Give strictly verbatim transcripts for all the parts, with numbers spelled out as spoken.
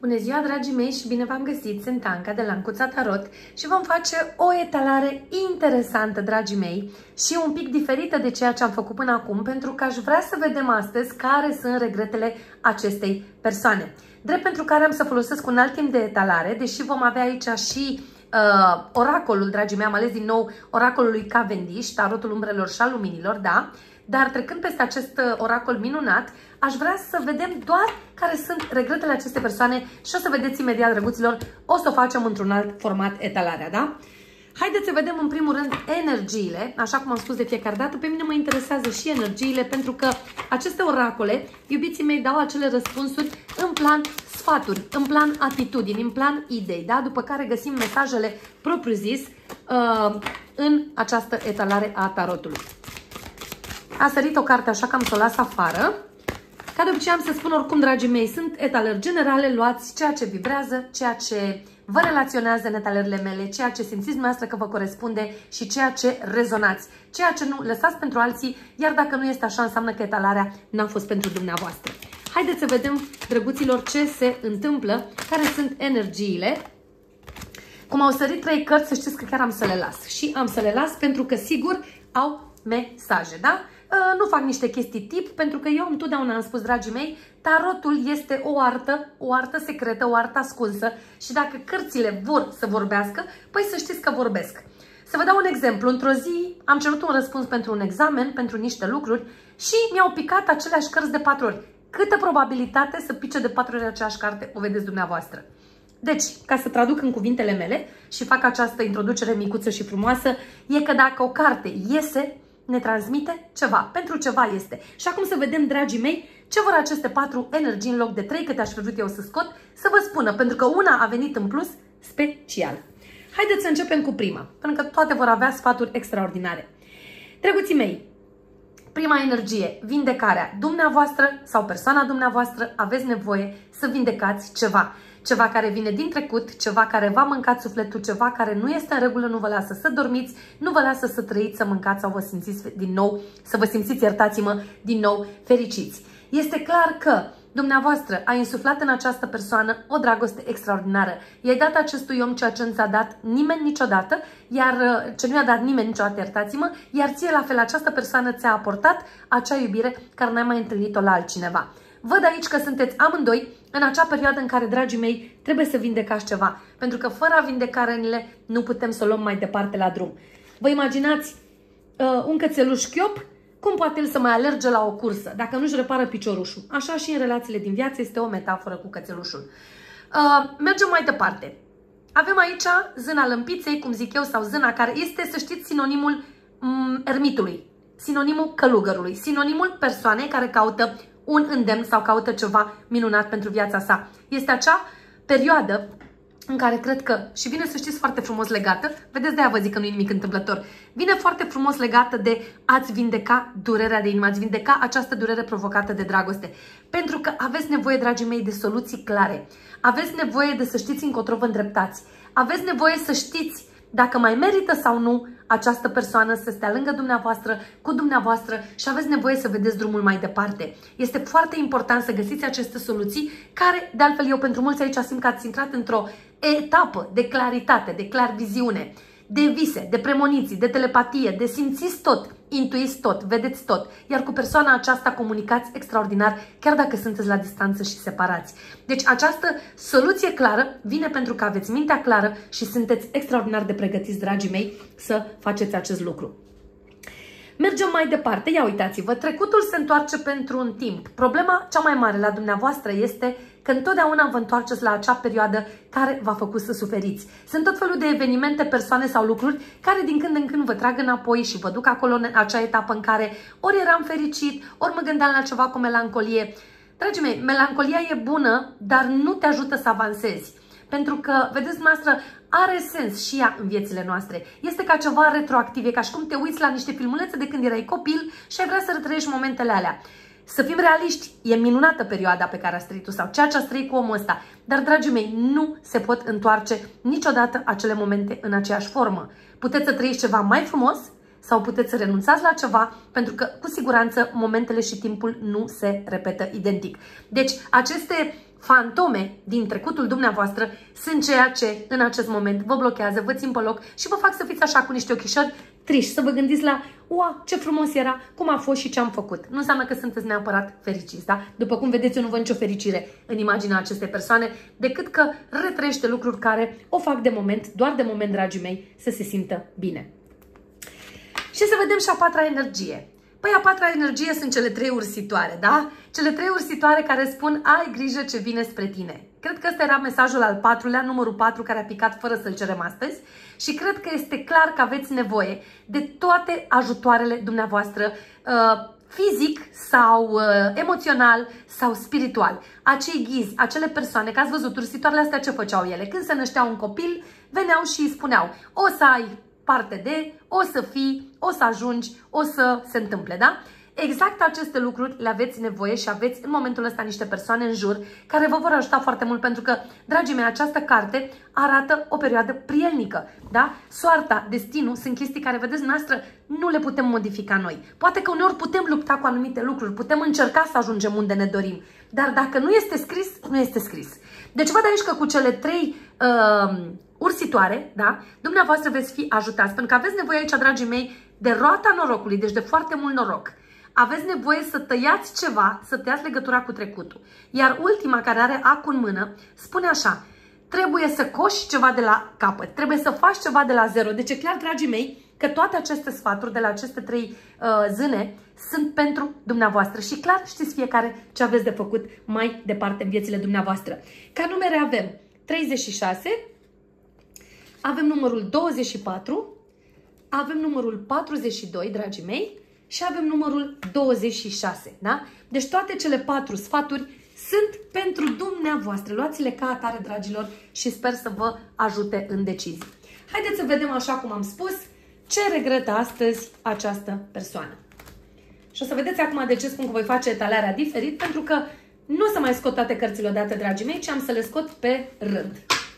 Bună ziua, dragii mei, și bine v-am găsit! Sunt Anca de la Ancuța Tarot și vom face o etalare interesantă, dragii mei, și un pic diferită de ceea ce am făcut până acum, pentru că aș vrea să vedem astăzi care sunt regretele acestei persoane. Drept pentru care am să folosesc un alt timp de etalare, deși vom avea aici și uh, oracolul, dragii mei, am ales din nou oracolul lui Cavendish, tarotul umbrelor și al luminilor, da? Dar trecând peste acest oracol minunat, aș vrea să vedem doar care sunt regretele acestei persoane și o să vedeți imediat, drăguților, o să o facem într-un alt format etalarea, da? Haideți să vedem în primul rând energiile, așa cum am spus de fiecare dată, pe mine mă interesează și energiile, pentru că aceste oracole, iubiții mei, dau acele răspunsuri în plan sfaturi, în plan atitudini, în plan idei, da? După care găsim mesajele propriu-zis uh, în această etalare a tarotului. A sărit o carte, așa că am să o las afară. Ca de obicei am să spun oricum, dragii mei, sunt etalări generale, luați ceea ce vibrează, ceea ce vă relaționează în etalările mele, ceea ce simțiți dumneavoastră că vă corespunde și ceea ce rezonați. Ceea ce nu, lăsați pentru alții, iar dacă nu este așa, înseamnă că etalarea n-a fost pentru dumneavoastră. Haideți să vedem, drăguților, ce se întâmplă, care sunt energiile. Cum au sărit trei cărți, să știți că chiar am să le las. Și am să le las pentru că, sigur, au mesaje, da? Nu fac niște chestii tip, pentru că eu întotdeauna am spus, dragii mei, tarotul este o artă, o artă secretă, o artă ascunsă și dacă cărțile vor să vorbească, păi să știți că vorbesc. Să vă dau un exemplu. Într-o zi am cerut un răspuns pentru un examen, pentru niște lucruri și mi-au picat aceleași cărți de patru ori. Câtă probabilitate să pice de patru ori aceeași carte, o vedeți dumneavoastră. Deci, ca să traduc în cuvintele mele și fac această introducere micuță și frumoasă, e că dacă o carte iese, ne transmite ceva, pentru ceva este. Și acum să vedem, dragii mei, ce vor aceste patru energii în loc de trei, câte aș fi vrut eu să scot, să vă spună, pentru că una a venit în plus special. Haideți să începem cu prima, pentru că toate vor avea sfaturi extraordinare. Drăguții mei, prima energie, vindecarea. Dumneavoastră sau persoana dumneavoastră aveți nevoie să vindecați ceva. Ceva care vine din trecut, ceva care v-a mâncat sufletul, ceva care nu este în regulă, nu vă lasă să dormiți, nu vă lasă să trăiți, să mâncați sau vă simțiți din nou, să vă simțiți, iertați-mă, din nou fericiți. Este clar că dumneavoastră a insuflat în această persoană o dragoste extraordinară. I-ai dat acestui om ceea ce nu ți-a dat nimeni niciodată, iar ce nu i-a dat nimeni niciodată, iertați-mă, iar ție la fel această persoană ți-a aportat acea iubire care n-ai mai întâlnit-o la altcineva. Văd aici că sunteți amândoi în acea perioadă în care, dragii mei, trebuie să vindecați ceva. Pentru că fără a vindeca rănile, nu putem să o luăm mai departe la drum. Vă imaginați uh, un cățeluș chiop, cum poate el să mai alerge la o cursă, dacă nu-și repară piciorușul? Așa și în relațiile din viață este o metaforă cu cățelușul. Uh, mergem mai departe. Avem aici zâna lămpiței, cum zic eu, sau zâna care este, să știți, sinonimul um, ermitului, sinonimul călugărului, sinonimul persoanei care caută un îndemn sau caută ceva minunat pentru viața sa. Este acea perioadă în care cred că, și vine să știți foarte frumos legată, vedeți, de-aia vă zic că nu e nimic întâmplător, vine foarte frumos legată de a-ți vindeca durerea de inimă, a-ți vindeca această durere provocată de dragoste. Pentru că aveți nevoie, dragii mei, de soluții clare. Aveți nevoie de să știți încotro vă îndreptați. Aveți nevoie să știți dacă mai merită sau nu această persoană să stea lângă dumneavoastră, cu dumneavoastră și aveți nevoie să vedeți drumul mai departe. Este foarte important să găsiți aceste soluții care, de altfel, eu pentru mulți aici simt că ați intrat într-o etapă de claritate, de clar viziune, de vise, de premoniții, de telepatie, de simțiți tot, intuiți tot, vedeți tot. Iar cu persoana aceasta comunicați extraordinar, chiar dacă sunteți la distanță și separați. Deci această soluție clară vine pentru că aveți mintea clară și sunteți extraordinar de pregătiți, dragii mei, să faceți acest lucru. Mergem mai departe. Ia uitați-vă, trecutul se întoarce pentru un timp. Problema cea mai mare la dumneavoastră este că întotdeauna vă întoarceți la acea perioadă care v-a făcut să suferiți. Sunt tot felul de evenimente, persoane sau lucruri care din când în când vă trag înapoi și vă duc acolo în acea etapă în care ori eram fericit, ori mă gândeam la ceva cu melancolie. Dragii mei, melancolia e bună, dar nu te ajută să avansezi. Pentru că, vedeți, noastră, are sens și ea în viețile noastre. Este ca ceva retroactiv, e ca și cum te uiți la niște filmulețe de când erai copil și ai vrea să retrăiești momentele alea. Să fim realiști, e minunată perioada pe care ați trăit-o sau ceea ce ați trăit cu omul ăsta. Dar, dragii mei, nu se pot întoarce niciodată acele momente în aceeași formă. Puteți să trăiți ceva mai frumos sau puteți să renunțați la ceva, pentru că, cu siguranță, momentele și timpul nu se repetă identic. Deci, aceste fantome din trecutul dumneavoastră sunt ceea ce în acest moment vă blochează, vă țin pe loc și vă fac să fiți așa cu niște ochișori triști, să vă gândiți la, ua, ce frumos era, cum a fost și ce am făcut. Nu înseamnă că sunteți neapărat fericiți, da? După cum vedeți, eu nu văd nicio fericire în imaginea acestei persoane, decât că retrăiește lucruri care o fac de moment, doar de moment, dragii mei, să se simtă bine. Și să vedem și a patra energie. Păi a patra energie sunt cele trei ursitoare, da? Cele trei ursitoare care spun, ai grijă ce vine spre tine. Cred că ăsta era mesajul al patrulea, numărul patru, care a picat fără să-l cerem astăzi și cred că este clar că aveți nevoie de toate ajutoarele dumneavoastră, uh, fizic sau uh, emoțional sau spiritual. Acei ghizi, acele persoane, că ați văzut, ursitoarele astea ce făceau ele? Când se năștea un copil, veneau și îi spuneau, o să ai parte de, o să fii, o să ajungi, o să se întâmple, da? Exact aceste lucruri le aveți nevoie și aveți în momentul ăsta niște persoane în jur care vă vor ajuta foarte mult pentru că, dragii mei, această carte arată o perioadă prielnică, da? Soarta, destinul sunt chestii care, vedeți, noastră nu le putem modifica noi. Poate că uneori putem lupta cu anumite lucruri, putem încerca să ajungem unde ne dorim, dar dacă nu este scris, nu este scris. Deci văd aici că cu cele trei uh, ursitoare, da, dumneavoastră veți fi ajutați, pentru că aveți nevoie aici, dragii mei, de roata norocului, deci de foarte mult noroc. Aveți nevoie să tăiați ceva, să tăiați legătura cu trecutul. Iar ultima, care are acul în mână, spune așa, trebuie să coși ceva de la capăt, trebuie să faci ceva de la zero. Deci e clar, dragii mei, că toate aceste sfaturi de la aceste trei uh, zâne sunt pentru dumneavoastră și clar știți fiecare ce aveți de făcut mai departe în viețile dumneavoastră. Ca numere avem treizeci și șase, avem numărul douăzeci și patru, avem numărul patruzeci și doi, dragii mei, și avem numărul douăzeci și șase, da? Deci toate cele patru sfaturi sunt pentru dumneavoastră. Luați-le ca atare, dragilor, și sper să vă ajute în decizii. Haideți să vedem, așa cum am spus, ce regretă astăzi această persoană. Și o să vedeți acum de ce spun că voi face etalarea diferit, pentru că nu o să mai scot toate cărțile odată, dragii mei, ci am să le scot pe rând.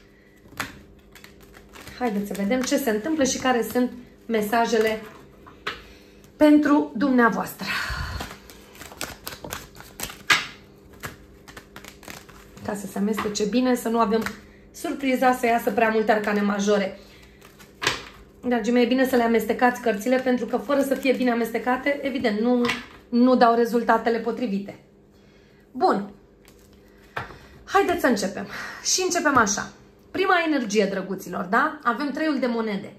Haideți să vedem ce se întâmplă și care sunt mesajele pentru dumneavoastră. Ca să se amestece bine, să nu avem surpriza să iasă prea multe arcane majore. Dragii mei, e bine să le amestecați cărțile, pentru că fără să fie bine amestecate, evident, nu, nu dau rezultatele potrivite. Bun. Haideți să începem. Și începem așa. Prima energie, drăguților, da? Avem treiul de monede.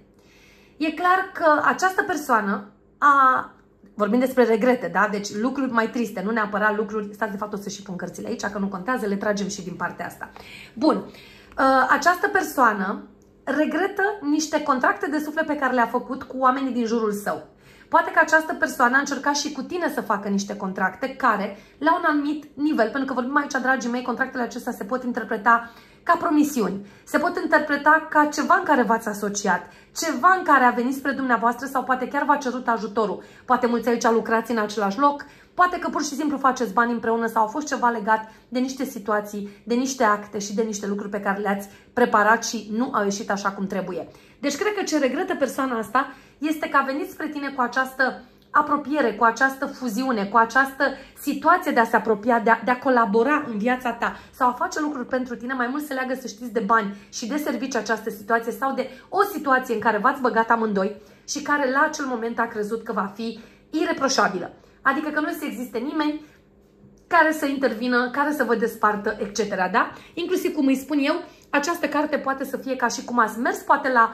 E clar că această persoană a... Vorbim despre regrete, da? Deci lucruri mai triste, nu neapărat lucruri... Stați, de fapt, o să și pun cărțile aici, că nu contează, le tragem și din partea asta. Bun. Această persoană regretă niște contracte de suflet pe care le-a făcut cu oamenii din jurul său. Poate că această persoană a încercat și cu tine să facă niște contracte care, la un anumit nivel, pentru că vorbim aici, dragii mei, contractele acestea se pot interpreta ca promisiuni, se pot interpreta ca ceva în care v-ați asociat, ceva în care a venit spre dumneavoastră sau poate chiar v-a cerut ajutorul. Poate mulți aici lucrați în același loc, poate că pur și simplu faceți bani împreună sau a fost ceva legat de niște situații, de niște acte și de niște lucruri pe care le-ați preparat și nu au ieșit așa cum trebuie. Deci cred că ce regretă persoana asta este că a venit spre tine cu această apropiere, cu această fuziune, cu această situație de a se apropia, de a, de a colabora în viața ta sau a face lucruri pentru tine, mai mult se leagă, să știți, de bani și de servicii această situație sau de o situație în care v-ați băgat amândoi și care la acel moment a crezut că va fi ireproșabilă. Adică că nu se existe nimeni care să intervină, care să vă despartă, et cetera. Da? Inclusiv, cum îi spun eu, această carte poate să fie ca și cum ați mers, poate la...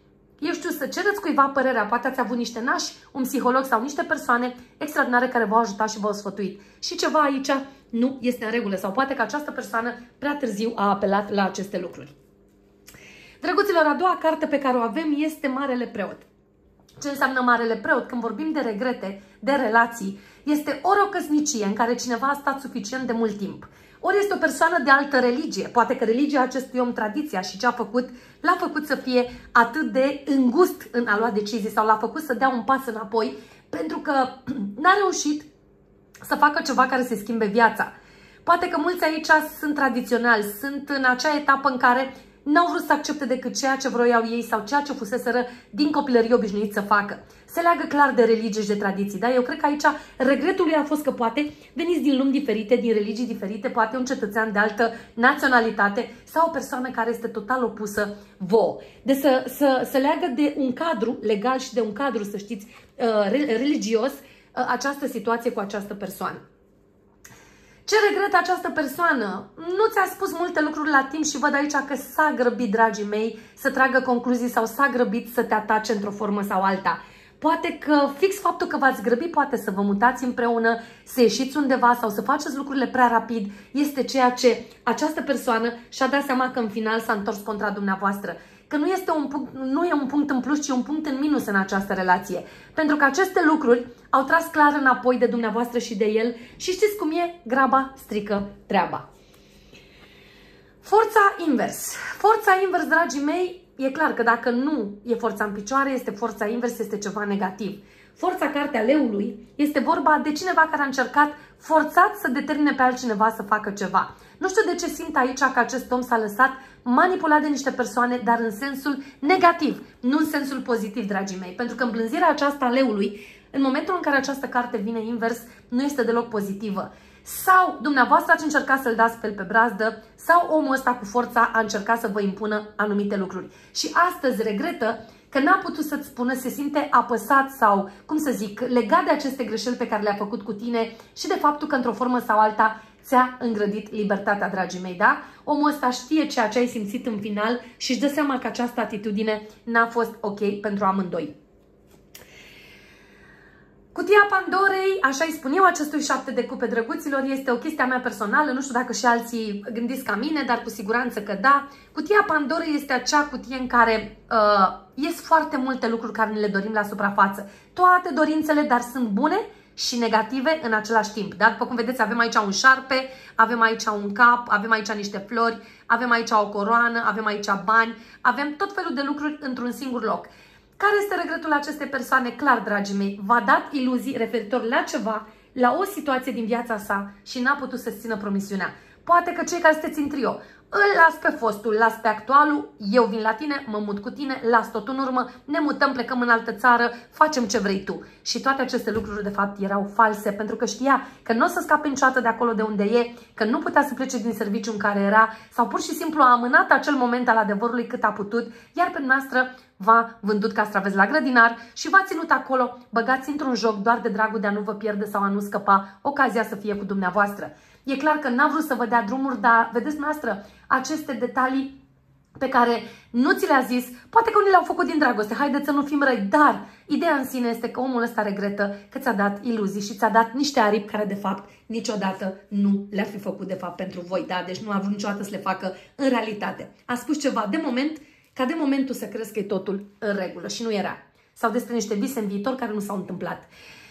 Eu știu, să cereți cuiva părerea, poate ați avut niște nași, un psiholog sau niște persoane extraordinare care v-au ajutat și v-au sfătuit. Și ceva aici nu este în regulă sau poate că această persoană prea târziu a apelat la aceste lucruri. Drăguților, a doua carte pe care o avem este Marele Preot. Ce înseamnă Marele Preot? Când vorbim de regrete, de relații, este ori o căsnicie în care cineva a stat suficient de mult timp, ori este o persoană de altă religie. Poate că religia acestui om, tradiția și ce a făcut, l-a făcut să fie atât de îngust în a lua decizii sau l-a făcut să dea un pas înapoi pentru că n-a reușit să facă ceva care să schimbe viața. Poate că mulți aici sunt tradiționali, sunt în acea etapă în care n-au vrut să accepte decât ceea ce vroiau ei sau ceea ce fuseseră din copilărie obișnuit să facă. Se leagă clar de religie și de tradiții, da? Eu cred că aici regretul lui a fost că poate veniți din lumi diferite, din religii diferite, poate un cetățean de altă naționalitate sau o persoană care este total opusă vouă. De să, să, să leagă de un cadru legal și de un cadru, să știți, religios, această situație cu această persoană. Ce regretă această persoană? Nu ți-a spus multe lucruri la timp și văd aici că s-a grăbit, dragii mei, să tragă concluzii sau s-a grăbit să te atace într-o formă sau alta. Poate că fix faptul că v-ați grăbit, poate să vă mutați împreună, să ieșiți undeva sau să faceți lucrurile prea rapid, este ceea ce această persoană și-a dat seama că în final s-a întors contra dumneavoastră. Că nu, este un punct, nu e un punct în plus, ci un punct în minus în această relație. Pentru că aceste lucruri au tras clar înapoi de dumneavoastră și de el și știți cum e? Graba strică treaba. Forța invers. Forța invers, dragii mei, e clar că dacă nu e forța în picioare, este forța invers, este ceva negativ. Forța cartea leului este vorba de cineva care a încercat forțat să determine pe altcineva să facă ceva. Nu știu de ce simt aici că acest om s-a lăsat manipulat de niște persoane, dar în sensul negativ, nu în sensul pozitiv, dragii mei. Pentru că îmblânzirea aceasta a leului, în momentul în care această carte vine invers, nu este deloc pozitivă. Sau dumneavoastră ați încercat să-l dați pe el pe brazdă, sau omul ăsta cu forța a încercat să vă impună anumite lucruri. Și astăzi regretă că n-a putut să-ți spună, se simte apăsat sau, cum să zic, legat de aceste greșeli pe care le-a făcut cu tine și de faptul că într-o formă sau alta ți-a îngrădit libertatea, dragii mei, da? Omul ăsta știe ceea ce ai simțit în final și își dă seama că această atitudine n-a fost ok pentru amândoi. Cutia Pandorei, așa îi spun eu acestui șapte de cupe, drăguților, este o chestie a mea personală, nu știu dacă și alții gândiți ca mine, dar cu siguranță că da. Cutia Pandorei este acea cutie în care uh, ies foarte multe lucruri care ne le dorim la suprafață. Toate dorințele, dar sunt bune și negative în același timp. Da? După cum vedeți, avem aici un șarpe, avem aici un cap, avem aici niște flori, avem aici o coroană, avem aici bani, avem tot felul de lucruri într-un singur loc. Care este regretul acestei persoane? Clar, dragii mei, v-a dat iluzii referitor la ceva, la o situație din viața sa și n-a putut să-ți țină promisiunea. Poate că cei care sunteți în trio, îl las pe fostul, las pe actualul, eu vin la tine, mă mut cu tine, las tot în urmă, ne mutăm, plecăm în altă țară, facem ce vrei tu. Și toate aceste lucruri, de fapt, erau false, pentru că știa că nu o să scape niciodată de acolo de unde e, că nu putea să plece din serviciu în care era, sau pur și simplu a amânat acel moment al adevărului cât a putut, iar pe noastră v-a vândut castraveți la grădinar și v-a ținut acolo, băgați într-un joc doar de dragul de a nu vă pierde sau a nu scăpa ocazia să fie cu dumneavoastră. E clar că n-a vrut să vă dea drumuri, dar vedeți noastră aceste detalii pe care nu ți le-a zis, poate că unii le-au făcut din dragoste, haideți să nu fim răi, dar ideea în sine este că omul ăsta regretă că ți-a dat iluzii și ți-a dat niște aripi care de fapt niciodată nu le-ar fi făcut de fapt pentru voi, da? Deci nu a vrut niciodată să le facă în realitate. A spus ceva de moment, ca de momentul să crezi că e totul în regulă și nu era. Sau despre niște vise în viitor care nu s-au întâmplat.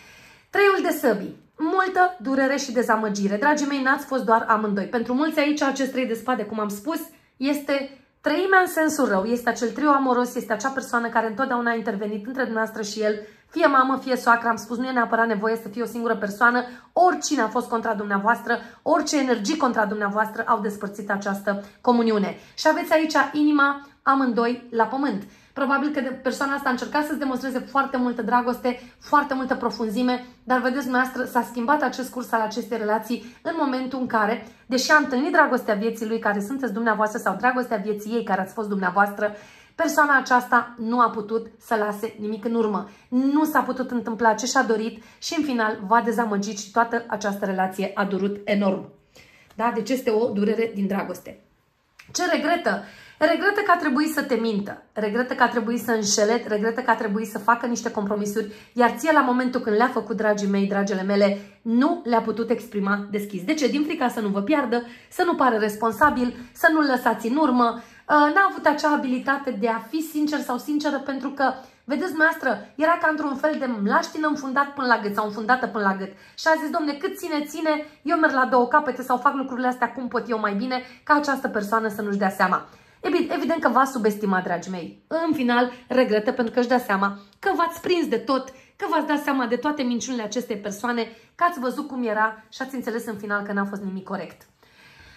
Treiul de săbii. Multă durere și dezamăgire. Dragii mei, n-ați fost doar amândoi. Pentru mulți aici, acest trei de spade, cum am spus, este treimea în sensul rău. Este acel trio amoros, este acea persoană care întotdeauna a intervenit între dumneavoastră și el. Fie mamă, fie soacră, am spus, nu e neapărat nevoie să fie o singură persoană. Oricine a fost contra dumneavoastră, orice energii contra dumneavoastră au despărțit această comuniune. Și aveți aici inima amândoi la pământ. Probabil că persoana asta a încercat să-ți demonstreze foarte multă dragoste, foarte multă profunzime, dar vedeți dumneavoastră, s-a schimbat acest curs al acestei relații în momentul în care, deși a întâlnit dragostea vieții lui care sunteți dumneavoastră sau dragostea vieții ei care ați fost dumneavoastră, persoana aceasta nu a putut să lase nimic în urmă. Nu s-a putut întâmpla ce și-a dorit și în final v-a dezamăgit și toată această relație a durut enorm. Da? Deci este o durere din dragoste. Ce regretă? Regretă că a trebuit să te mintă, regretă că a trebuit să înșele, regretă că a trebuit să facă niște compromisuri, iar ție la momentul când le-a făcut, dragii mei, dragele mele, nu le-a putut exprima deschis. De ce? Din frica să nu vă piardă, să nu pare responsabil, să nu-l lăsați în urmă, n-a avut acea abilitate de a fi sincer sau sinceră pentru că, vedeți dumneavoastră, era ca într-un fel de mlaștină înfundat până la gât sau înfundată până la gât. Și a zis, domne, cât ține, ține, eu merg la două capete sau fac lucrurile astea cum pot eu mai bine, ca această persoană să nu-și dea seama. Evident că v-a subestimat, dragii mei. În final, regretă pentru că își dă seama că v-ați prins de tot, că v-ați dat seama de toate minciunile acestei persoane, că ați văzut cum era și ați înțeles în final că n-a fost nimic corect.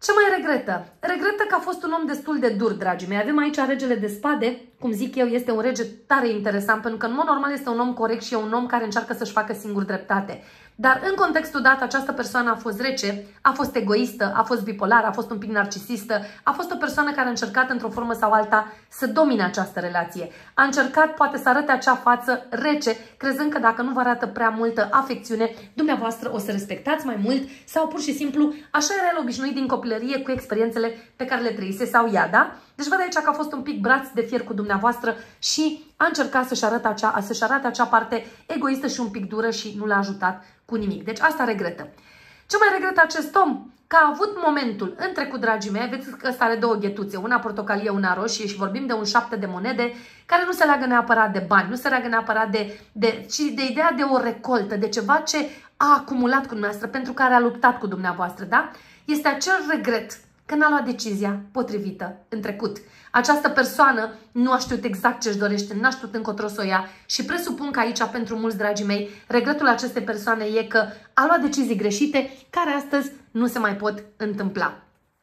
Ce mai regretă? Regretă că a fost un om destul de dur, dragii mei. Avem aici regele de spade, cum zic eu, este un rege tare interesant, pentru că în mod normal este un om corect și e un om care încearcă să-și facă singur dreptate. Dar în contextul dat, această persoană a fost rece, a fost egoistă, a fost bipolară, a fost un pic narcisistă, a fost o persoană care a încercat într-o formă sau alta să domine această relație. A încercat poate să arate acea față rece, crezând că dacă nu vă arată prea multă afecțiune, dumneavoastră o să respectați mai mult sau pur și simplu așa era el obișnuit din copilărie cu experiențele pe care le trăise sau ea, da? Deci văd aici că a fost un pic braț de fier cu dumneavoastră și a încercat să-și arate acea, să-și arate acea parte egoistă și un pic dură și nu l-a ajutat cu nimic. Deci asta regretă. Ce mai regretă acest om? Că a avut momentul în trecut, dragii mei, vedeți că ăsta are două ghetuțe, una portocalie, una roșie și vorbim de un șapte de monede care nu se leagă neapărat de bani, nu se leagă neapărat de, de, ci de ideea de o recoltă, de ceva ce a acumulat cu dumneavoastră, pentru care a luptat cu dumneavoastră, da? Este acel regret că n-a luat decizia potrivită în trecut. Această persoană nu a știut exact ce-și dorește, n-a știut încotro să o ia și presupun că aici, pentru mulți, dragii mei, regretul acestei persoane e că a luat decizii greșite care astăzi nu se mai pot întâmpla.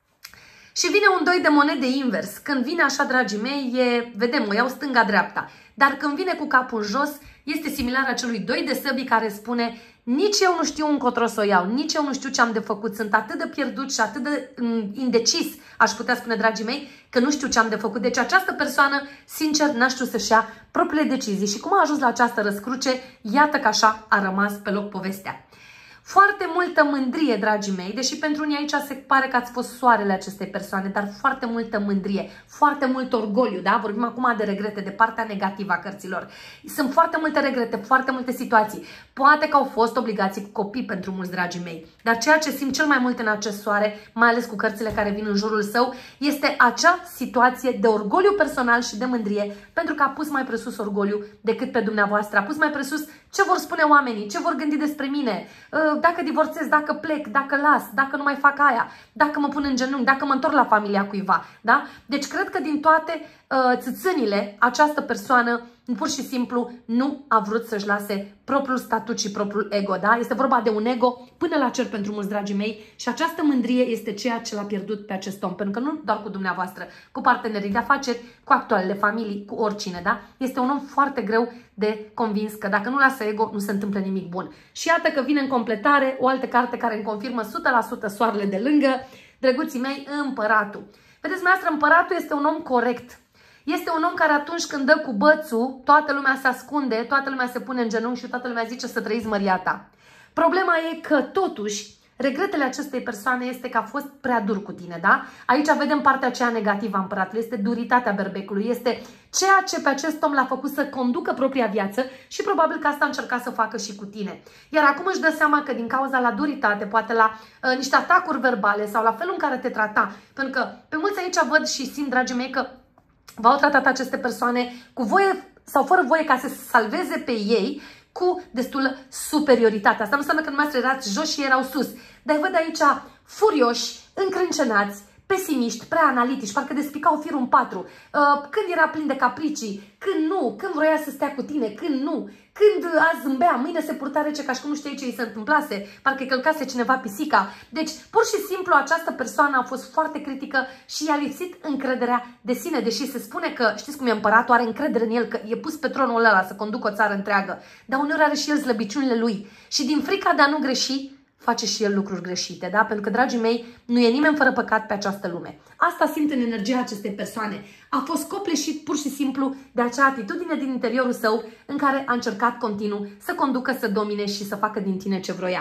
Și vine un doi de monede invers. Când vine așa, dragii mei, e, vedem, o iau stânga-dreapta. Dar când vine cu capul în jos, este similar acelui doi de săbii care spune: nici eu nu știu încotro să o iau, nici eu nu știu ce am de făcut, sunt atât de pierdut și atât de indecis, aș putea spune, dragii mei, că nu știu ce am de făcut. Deci această persoană, sincer, n-a știut să-și ia propriile decizii și cum a ajuns la această răscruce, iată că așa a rămas pe loc povestea. Foarte multă mândrie, dragii mei, deși pentru unii aici se pare că ați fost soarele acestei persoane, dar foarte multă mândrie, foarte mult orgoliu, da? Vorbim acum de regrete, de partea negativă a cărților. Sunt foarte multe regrete, foarte multe situații. Poate că au fost obligații cu copii pentru mulți, dragii mei, dar ceea ce simt cel mai mult în acest soare, mai ales cu cărțile care vin în jurul său, este acea situație de orgoliu personal și de mândrie, pentru că a pus mai presus orgoliu decât pe dumneavoastră, a pus mai presus ce vor spune oamenii, ce vor gândi despre mine, dacă divorțez, dacă plec, dacă las, dacă nu mai fac aia, dacă mă pun în genunchi, dacă mă întorc la familia cuiva, da? Deci cred că din toate uh, țâțânile, această persoană pur și simplu nu a vrut să-și lase propriul statut și propriul ego, da? Este vorba de un ego până la cer pentru mulți, dragii mei, și această mândrie este ceea ce l-a pierdut pe acest om, pentru că nu doar cu dumneavoastră, cu partenerii de afaceri, cu actualele familii, cu oricine, da? Este un om foarte greu de convins că dacă nu lasă ego, nu se întâmplă nimic bun. Și iată că vine în completare o altă carte care îmi confirmă o sută la sută soarele de lângă, drăguții mei, Împăratul. Vedeți, dumneavoastră, Împăratul este un om corect. Este un om care atunci când dă cu bățul, toată lumea se ascunde, toată lumea se pune în genunchi și toată lumea zice să trăiți măria ta. Problema e că totuși regretele acestei persoane este că a fost prea dur cu tine, da? Aici vedem partea aceea negativă a Împăratului, este duritatea berbecului, este ceea ce pe acest om l-a făcut să conducă propria viață și probabil că asta a încercat să facă și cu tine. Iar acum își dă seama că din cauza la duritate, poate la uh, niște atacuri verbale sau la felul în care te trata, pentru că pe mulți aici văd și simt, dragii mei, că v-au tratat aceste persoane cu voie sau fără voie ca să salveze pe ei cu destulă superioritate. Asta nu înseamnă că dumneavoastră erați jos și erau sus. Dar văd aici furioși, încrâncenați, pesimiști, prea analitici, parcă despicau firul în patru. Uh, când era plin de capricii, când nu, când vroia să stea cu tine, când nu, când azi zâmbea, mâine se purta rece ca și cum nu știi ce îi se întâmplase, parcă îi călcase cineva pisica. Deci, pur și simplu, această persoană a fost foarte critică și i-a lipsit încrederea de sine, deși se spune că, știți cum e Împăratul, are încredere în el, că e pus pe tronul ăla să conducă o țară întreagă, dar uneori are și el slăbiciunile lui și din frica de a nu greși, face și el lucruri greșite, da? Pentru că, dragii mei, nu e nimeni fără păcat pe această lume. Asta simt în energia acestei persoane. A fost copleșit pur și simplu de acea atitudine din interiorul său în care a încercat continuu să conducă, să domine și să facă din tine ce vroia.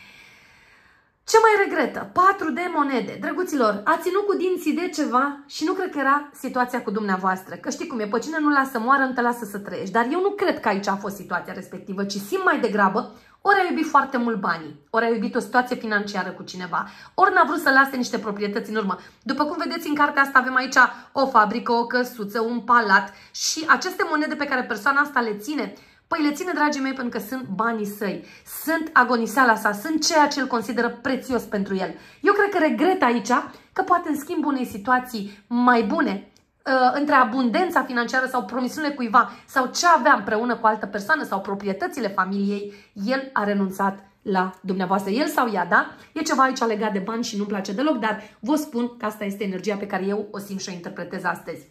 Ce mai regretă? patru de monede. Drăguților, a ținut cu dinții de ceva și nu cred că era situația cu dumneavoastră. Că știi cum e, pe cine nu lasă să moară, nu te lasă să trăiești. Dar eu nu cred că aici a fost situația respectivă, ci simt mai degrabă ori a iubit foarte mult banii, ori a iubit o situație financiară cu cineva, ori n-a vrut să lase niște proprietăți în urmă. După cum vedeți în cartea asta avem aici o fabrică, o căsuță, un palat și aceste monede pe care persoana asta le ține, păi le ține, dragii mei, pentru că sunt banii săi, sunt agoniseala sa, sunt ceea ce îl consideră prețios pentru el. Eu cred că regret aici că poate în schimb unei situații mai bune, între abundența financiară sau promisiunile cuiva sau ce avea împreună cu altă persoană sau proprietățile familiei, el a renunțat la dumneavoastră. El sau ea, da? E ceva aici legat de bani și nu-mi place deloc, dar vă spun că asta este energia pe care eu o simt și o interpretez astăzi.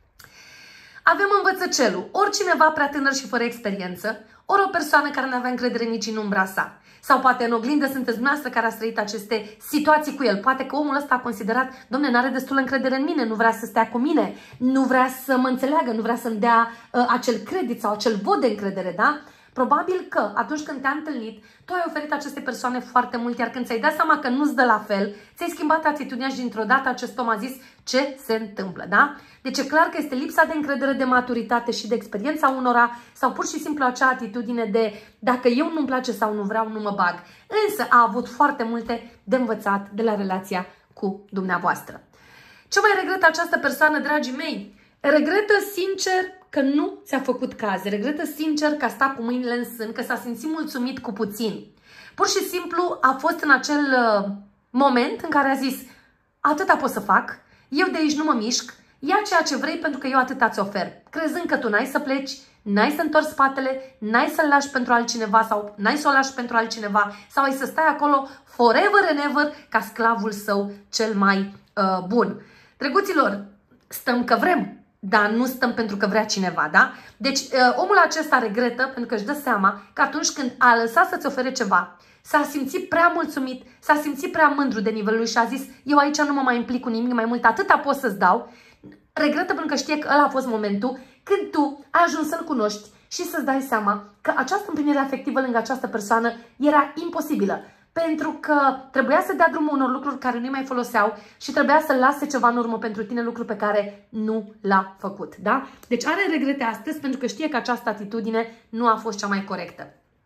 Avem învățăcelul, oricineva prea tânăr și fără experiență, ori o persoană care nu avea încredere nici în umbra sa. Sau poate în oglindă sunteți dumneavoastră care ați trăit aceste situații cu el. Poate că omul ăsta a considerat, domne, n-are destulă încredere în mine, nu vrea să stea cu mine, nu vrea să mă înțeleagă, nu vrea să-mi dea uh, acel credit sau acel vot de încredere, da? Probabil că atunci când te-a întâlnit, tu ai oferit aceste persoane foarte mult, iar când ți-ai dat seama că nu-ți dă la fel, ți-ai schimbat atitudinea și dintr-o dată acest om a zis ce se întâmplă, da? Deci e clar că este lipsa de încredere, de maturitate și de experiența unora sau pur și simplu acea atitudine de dacă eu nu-mi place sau nu vreau, nu mă bag. Însă a avut foarte multe de învățat de la relația cu dumneavoastră. Ce mai regretă această persoană, dragii mei? Regretă sincer că nu ți-a făcut caz, regretă sincer că a stat cu mâinile în sân, că s-a simțit mulțumit cu puțin. Pur și simplu a fost în acel uh, moment în care a zis atâta pot să fac, eu de aici nu mă mișc, ia ceea ce vrei pentru că eu atâta ți ofer. Crezând că tu n-ai să pleci, n-ai să întorci spatele, n-ai să-l lași pentru altcineva sau n-ai să o lași pentru altcineva sau ai să stai acolo forever and ever ca sclavul său cel mai uh, bun. Drăguților, stăm că vrem, dar nu stăm pentru că vrea cineva, da? Deci omul acesta regretă pentru că își dă seama că atunci când a lăsat să-ți ofere ceva, s-a simțit prea mulțumit, s-a simțit prea mândru de nivelul lui și a zis eu aici nu mă mai implic cu nimic mai mult, atâta pot să-ți dau. Regretă pentru că știe că ăla a fost momentul când tu ai ajuns să-l cunoști și să-ți dai seama că această împlinire afectivă lângă această persoană era imposibilă. Pentru că trebuia să dea drumul unor lucruri care nu-i mai foloseau și trebuia să lase ceva în urmă pentru tine, lucruri pe care nu l-a făcut, da? Deci are regrete astăzi pentru că știe că această atitudine nu a fost cea mai corectă.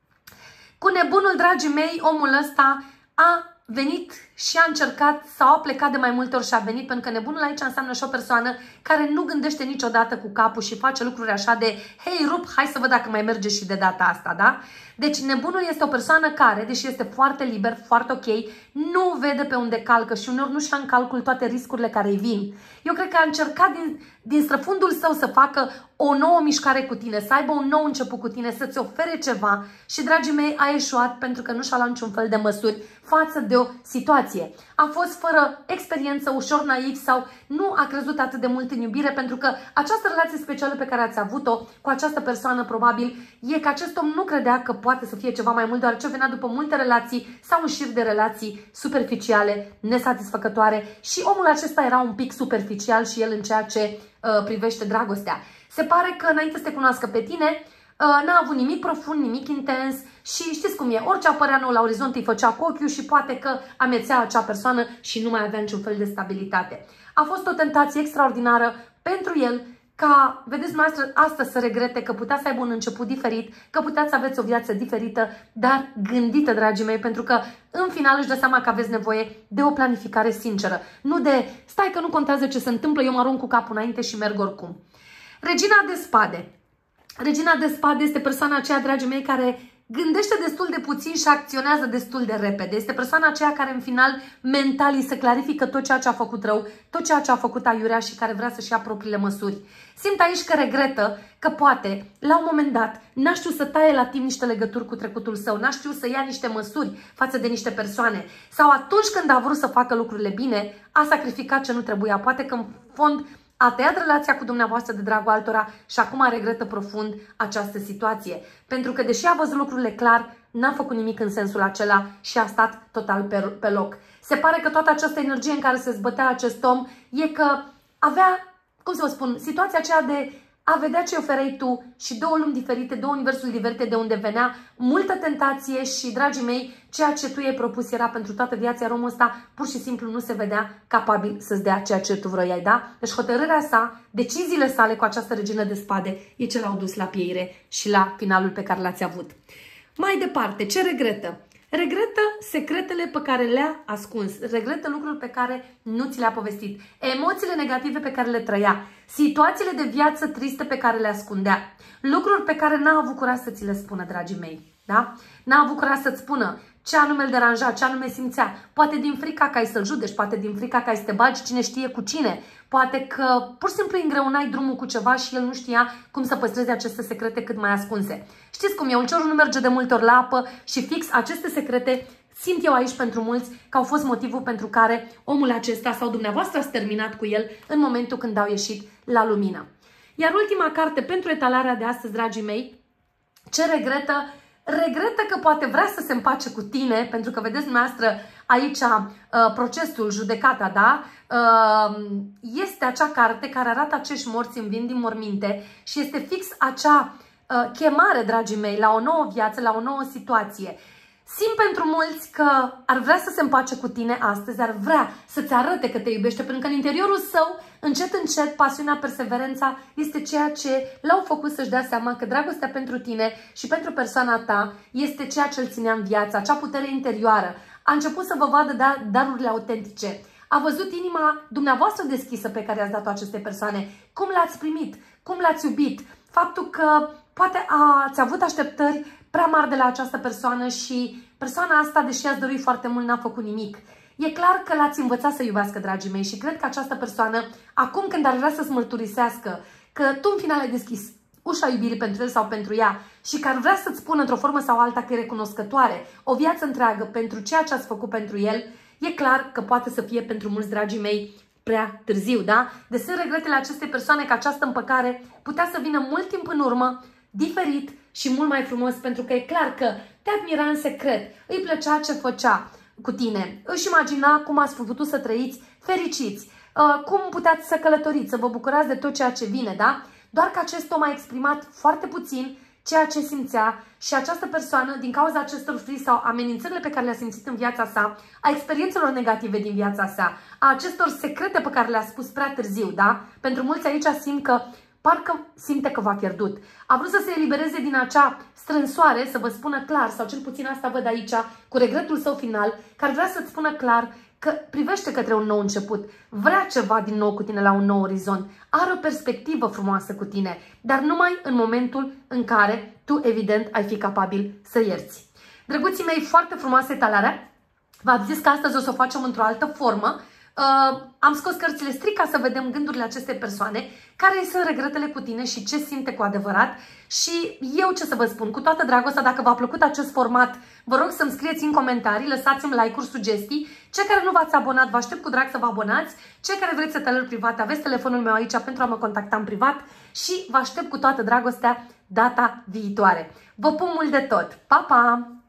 Cu nebunul, dragii mei, omul ăsta a venit și a încercat sau a plecat de mai multe ori și a venit, pentru că nebunul aici înseamnă și o persoană care nu gândește niciodată cu capul și face lucruri așa de hei, rup, hai să văd dacă mai merge și de data asta, da? Deci nebunul este o persoană care, deși este foarte liber, foarte ok, nu vede pe unde calcă și uneori nu și-a în calcul toate riscurile care îi vin. Eu cred că a încercat din, din străfundul său să facă o nouă mișcare cu tine, să aibă un nou început cu tine, să-ți ofere ceva și, dragii mei, a eșuat pentru că nu și-a luat niciun fel de măsuri față de o situație. A fost fără experiență, ușor naiv sau nu a crezut atât de mult în iubire, pentru că această relație specială pe care ați avut-o cu această persoană probabil e că acest om nu credea că poate să fie ceva mai mult, deoarece venea după multe relații sau un șir de relații superficiale, nesatisfăcătoare și omul acesta era un pic superficial și el în ceea ce uh, privește dragostea. Se pare că înainte să te cunoască pe tine, n-a avut nimic profund, nimic intens și știți cum e, orice apărea nou la orizont îi făcea cu ochiul și poate că amețea acea persoană și nu mai avea niciun fel de stabilitate. A fost o tentație extraordinară pentru el ca, vedeți dumneavoastră, astăzi să regrete că putea să aibă un început diferit, că puteați să aveți o viață diferită, dar gândită, dragii mei, pentru că în final își dă seama că aveți nevoie de o planificare sinceră, nu de stai că nu contează ce se întâmplă, eu mă arunc cu capul înainte și merg oricum. Regina de spade. Regina de spade este persoana aceea, dragii mei, care gândește destul de puțin și acționează destul de repede. Este persoana aceea care în final mental îi se clarifică tot ceea ce a făcut rău, tot ceea ce a făcut aiurea și care vrea să-și ia propriile măsuri. Simt aici că regretă că poate, la un moment dat, n-a știut să taie la timp niște legături cu trecutul său, n-a știut să ia niște măsuri față de niște persoane sau atunci când a vrut să facă lucrurile bine, a sacrificat ce nu trebuia. Poate că în fond a tăiat relația cu dumneavoastră de dragul altora și acum regretă profund această situație. Pentru că, deși a văzut lucrurile clar, n-a făcut nimic în sensul acela și a stat total pe, pe loc. Se pare că toată această energie în care se zbătea acest om e că avea, cum să vă spun, situația aceea de a vedea ce oferai tu și două lumi diferite, două universuri diferite de unde venea multă tentație și, dragii mei, ceea ce tu i-ai propus era pentru toată viața, omul ăsta pur și simplu nu se vedea capabil să-ți dea ceea ce tu vroiai, da? Deci hotărârea sa, deciziile sale cu această regină de spade e ce l-au dus la pieire și la finalul pe care l-ați avut. Mai departe, ce regretă? Regretă secretele pe care le-a ascuns, regretă lucruri pe care nu ți le-a povestit, emoțiile negative pe care le trăia, situațiile de viață triste pe care le ascundea, lucruri pe care n-a avut curaj să ți le spună, dragii mei, da? N-a avut curaj să-ți spună ce anume îl deranja, ce anume simțea. Poate din frica că ai să-l judeci, poate din frica că ai să te bagi cine știe cu cine. Poate că pur și simplu îi îngreunai drumul cu ceva și el nu știa cum să păstreze aceste secrete cât mai ascunse. Știți cum e, ulciorul nu merge de multe ori la apă și fix aceste secrete simt eu aici pentru mulți că au fost motivul pentru care omul acesta sau dumneavoastră ați terminat cu el în momentul când au ieșit la lumină. Iar ultima carte pentru etalarea de astăzi, dragii mei, ce regretă? Regretă că poate vrea să se împace cu tine, pentru că vedeți dumneavoastră aici uh, procesul, judecata, da? Uh, este acea carte care arată acești morți învind din morminte și este fix acea uh, chemare, dragii mei, la o nouă viață, la o nouă situație. Simt pentru mulți că ar vrea să se împace cu tine astăzi, ar vrea să-ți arate că te iubește, pentru că în interiorul său, încet, încet, pasiunea, perseverența este ceea ce l-au făcut să-și dea seama că dragostea pentru tine și pentru persoana ta este ceea ce îl ținea în viață, acea putere interioară. A început să vă vadă da, darurile autentice. A văzut inima dumneavoastră deschisă pe care i-ați dat-o acestei persoane. Cum l-ați primit, cum l-ați iubit. Faptul că poate ați avut așteptări prea mari de la această persoană și persoana asta, deși ați dorit foarte mult, n-a făcut nimic. E clar că l-ați învățat să iubească, dragii mei, și cred că această persoană, acum când ar vrea să-ți mărturisească că tu în final ai deschis ușa iubirii pentru el sau pentru ea și că ar vrea să-ți spună într-o formă sau alta că e recunoscătoare o viață întreagă pentru ceea ce ați făcut pentru el, e clar că poate să fie pentru mulți, dragii mei, prea târziu, da? Deci sunt regretele acestei persoane că această împăcare putea să vină mult timp în urmă, diferit și mult mai frumos, pentru că e clar că te admira în secret, îi plăcea ce făcea cu tine, își imagina cum ați putut să trăiți fericiți, cum puteați să călătoriți, să vă bucurați de tot ceea ce vine, da? Doar că acest om a exprimat foarte puțin ceea ce simțea și această persoană, din cauza acestor frici sau amenințările pe care le-a simțit în viața sa, a experiențelor negative din viața sa, a acestor secrete pe care le-a spus prea târziu, da? Pentru mulți aici simt că parcă simte că v-a pierdut. A vrut să se elibereze din acea strânsoare, să vă spună clar, sau cel puțin asta văd aici, cu regretul său final, care vrea să-ți spună clar că privește către un nou început, vrea ceva din nou cu tine la un nou orizont, are o perspectivă frumoasă cu tine, dar numai în momentul în care tu, evident, ai fi capabil să ierți. Drăguții mei, foarte frumoasă etalarea. V-am zis că astăzi o să o facem într-o altă formă. Uh, am scos cărțile strict ca să vedem gândurile acestei persoane, care sunt regretele cu tine și ce simte cu adevărat. Și eu ce să vă spun, cu toată dragostea, dacă v-a plăcut acest format, vă rog să-mi scrieți în comentarii, lăsați-mi like-uri, sugestii. Cei care nu v-ați abonat, vă aștept cu drag să vă abonați. Cei care vreți etalări private, aveți telefonul meu aici pentru a mă contacta în privat și vă aștept cu toată dragostea data viitoare. Vă pun mult de tot! Pa, pa!